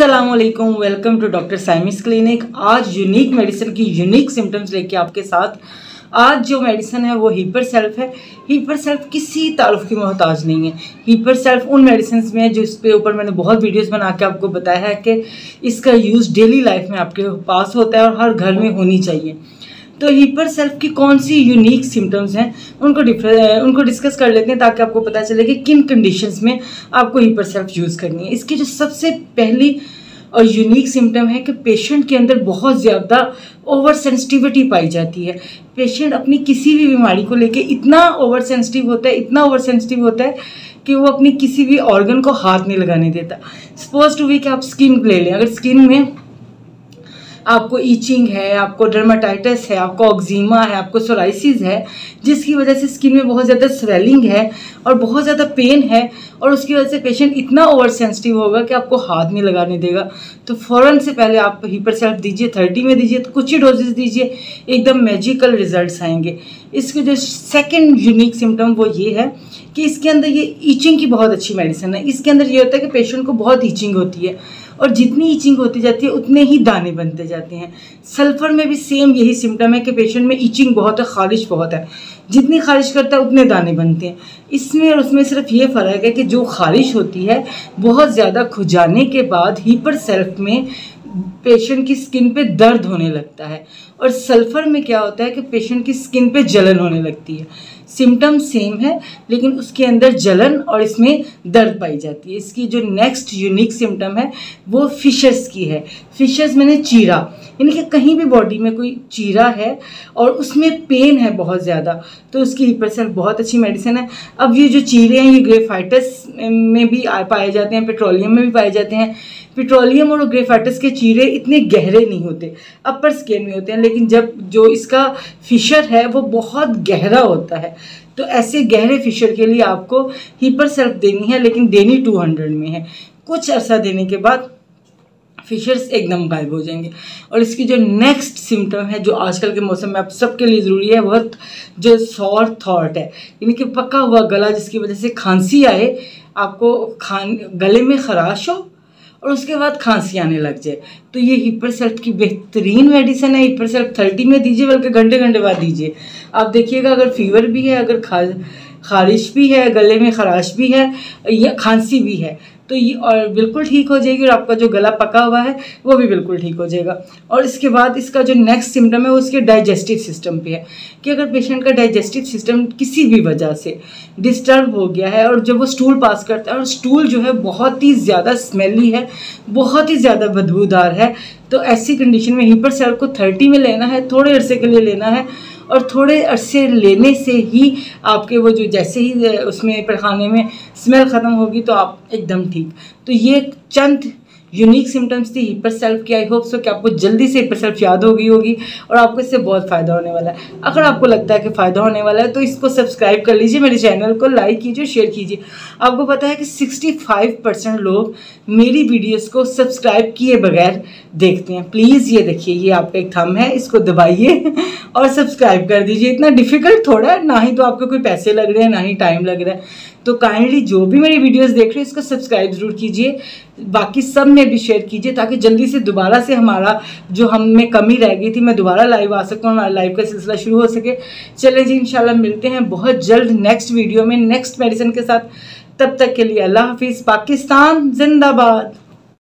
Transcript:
अस्सलामुअलैकुम, welcome to doctor Saimis clinic. आज unique medicine की यूनिक सिम्टम्स लेके आपके साथ। आज जो मेडिसिन है वो हीपर सेल्फ है। हीपर सेल्फ किसी तारुफ की मोहताज नहीं है। हीपर सेल्फ उन मेडिसिन में है जो इसके ऊपर मैंने बहुत वीडियोस बना के आपको बताया है कि इसका यूज़ डेली लाइफ में आपके पास होता है और हर घर में होनी चाहिए। तो हीपर सेल्फ की कौन सी यूनिक सिम्टम्स हैं उनको डिस्कस कर लेते हैं ताकि आपको पता चले कि किन कंडीशंस में आपको हीपर सेल्फ यूज़ करनी है। इसकी जो सबसे पहली और यूनिक सिम्टम है कि पेशेंट के अंदर बहुत ज़्यादा ओवर सेंसिटिविटी पाई जाती है। पेशेंट अपनी किसी भी बीमारी को लेके इतना ओवर सेंसिटिव होता है कि वो अपनी किसी भी ऑर्गन को हाथ नहीं लगाने देता। सपोज टू बी कि आप स्किन ले लें, अगर स्किन में आपको ईचिंग है, आपको डर्माटाइटिस है, आपको ऑक्जीमा है, आपको सोराइसिस है, जिसकी वजह से स्किन में बहुत ज़्यादा स्वेलिंग है और बहुत ज़्यादा पेन है और उसकी वजह से पेशेंट इतना ओवर सेंसिटिव होगा कि आपको हाथ नहीं लगाने देगा, तो फ़ौरन से पहले आप हीपर सेल्फ दीजिए। 30 में दीजिए तो कुछ ही डोजेस दीजिए, एकदम मैजिकल रिजल्ट्स आएंगे। इसके जो सेकंड यूनिक सिम्टम वो ये है कि इसके अंदर ये ईचिंग की बहुत अच्छी मेडिसिन है। इसके अंदर ये होता है कि पेशेंट को बहुत ईचिंग होती है और जितनी ईचिंग होती जाती है उतने ही दाने बनते जाते हैं। सल्फर में भी सेम यही सिम्टम है कि पेशेंट में ईचिंग बहुत है, खारिश बहुत है, जितनी खारिश करता है उतने दाने बनते हैं। इसमें और उसमें सिर्फ ये फ़र्क है कि जो खारिश होती है बहुत ज़्यादा खुजाने के बाद हीपर सेल्फ में पेशेंट की स्किन पे दर्द होने लगता है और सल्फर में क्या होता है कि पेशेंट की स्किन पे जलन होने लगती है। सिम्टम सेम है लेकिन उसके अंदर जलन और इसमें दर्द पाई जाती है। इसकी जो नेक्स्ट यूनिक सिम्टम है वो फिशर्स की है। फिशर्स मैंने चीरा, यानी कि कहीं भी बॉडी में कोई चीरा है और उसमें पेन है बहुत ज़्यादा, तो उसकी हीपर सेल्फ बहुत अच्छी मेडिसिन है। अब ये जो चीरे हैं ये ग्रेफाइटिस में भी पाए जाते हैं, पेट्रोलियम में भी पाए जाते हैं। पेट्रोलियम और ग्रेफाइटिस के चीरे इतने गहरे नहीं होते, अपर स्किन में होते हैं, लेकिन जब जो इसका फिशर है वो बहुत गहरा होता है। तो ऐसे गहरे फिशर के लिए आपको हीपर सेल्फ देनी है, लेकिन देनी 200 में है। कुछ अर्सा देने के बाद फिशर्स एकदम गायब हो जाएंगे। और इसकी जो नेक्स्ट सिम्टम है जो आजकल के मौसम में आप सबके लिए ज़रूरी है, वह जो सॉर थ्रोट है, यानी कि पका हुआ गला जिसकी वजह से खांसी आए, आपको गले में खराश हो और उसके बाद खांसी आने लग जाए, तो ये हीपर सेल्फ की बेहतरीन मेडिसिन है। हीपर सेल्फ 30 में दीजिए, बल्कि घंटे बाद दीजिए। आप देखिएगा अगर फीवर भी है, अगर खारिश भी है, गले में खराश भी है या खांसी भी है, तो ये और बिल्कुल ठीक हो जाएगी और आपका जो गला पका हुआ है वो भी बिल्कुल ठीक हो जाएगा। और इसके बाद इसका जो नेक्स्ट सिम्टम है वो उसके डाइजेस्टिव सिस्टम पे है कि अगर पेशेंट का डाइजेस्टिव सिस्टम किसी भी वजह से डिस्टर्ब हो गया है और जब वो स्टूल पास करता है और स्टूल जो है बहुत ही ज़्यादा स्मेली है, बहुत ही ज़्यादा बदबूदार है, तो ऐसी कंडीशन में हीपर सेल्फ को 30 में लेना है, थोड़े अरसे के लिए लेना है और थोड़े अरसे लेने से ही आपके वो जो जैसे ही उसमें पैखाने में स्मेल ख़त्म होगी तो आप एकदम ठीक। तो ये चंद यूनिक सिम्टम्स थी हीपर सेल्फ की। आई होप सो कि आपको जल्दी से हीपर सेल्फ याद हो गई होगी और आपको इससे बहुत फ़ायदा होने वाला है। अगर आपको लगता है कि फ़ायदा होने वाला है तो इसको सब्सक्राइब कर लीजिए, मेरे चैनल को लाइक कीजिए, शेयर कीजिए। आपको पता है कि 65% लोग मेरी वीडियोस को सब्सक्राइब किए बगैर देखते हैं। प्लीज़ ये देखिए, ये आपका एक थंब है, इसको दबाइए और सब्सक्राइब कर दीजिए। इतना डिफ़िकल्ट थोड़ा है, ना ही तो आपको कोई पैसे लग रहे हैं ना ही टाइम लग रहा है। तो काइंडली जो भी मेरी वीडियोस देख रहे हैं इसको सब्सक्राइब ज़रूर कीजिए, बाकी सब में भी शेयर कीजिए ताकि जल्दी से दोबारा से हमारा जो हम में कमी रह गई थी मैं दोबारा लाइव आ सकूँ, हमारा लाइव का सिलसिला शुरू हो सके। चले जी, इंशाल्लाह मिलते हैं बहुत जल्द नेक्स्ट वीडियो में नेक्स्ट मेडिसिन के साथ। तब तक के लिए अल्लाह हाफिज़। पाकिस्तान जिंदाबाद।